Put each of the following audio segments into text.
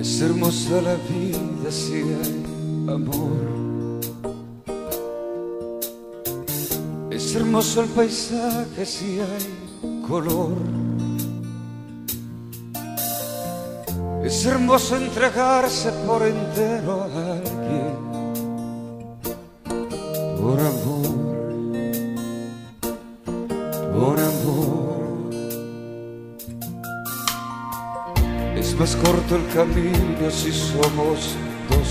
Es hermosa la vida si hay amor. Es hermoso el paisaje si hay color. Es hermoso entregarse por entero a alguien por amor, por amor. Es más corto el camino si somos dos.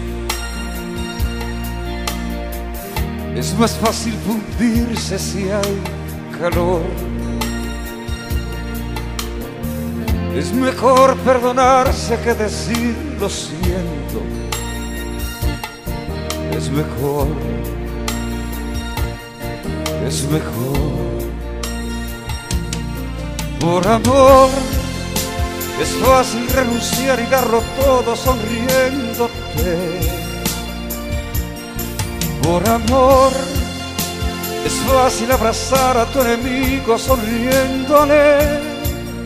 Es más fácil fundirse si hay calor. Es mejor perdonarse que decir lo siento. Es mejor, es mejor. Por amor es fácil renunciar y darlo todo sonriéndote. Por amor es fácil abrazar a tu enemigo sonriéndole.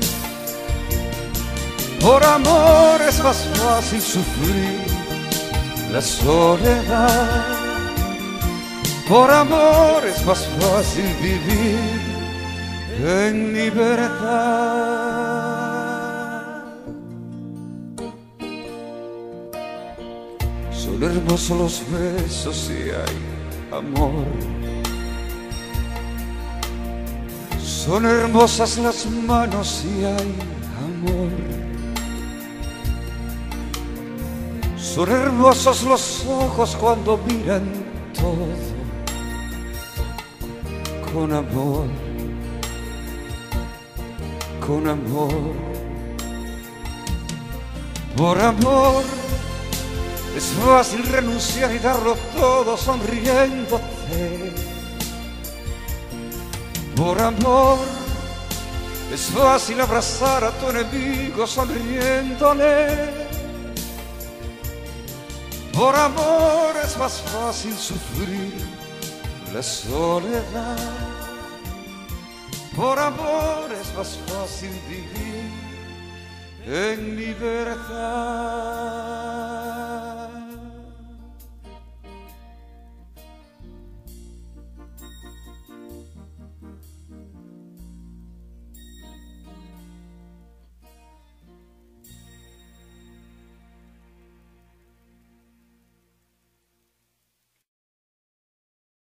Por amor es más fácil sufrir la soledad. Por amor es más fácil vivir en libertad. Son hermosos los besos si hay amor. Son hermosas las manos si hay amor. Son hermosos los ojos cuando miran todo con amor, con amor. Por amor es fácil renunciar y darlo todo sonriéndote. Por amor es fácil abrazar a tu enemigo sonriéndole. Por amor es más fácil sufrir la soledad. Por amor es más fácil vivir en libertad.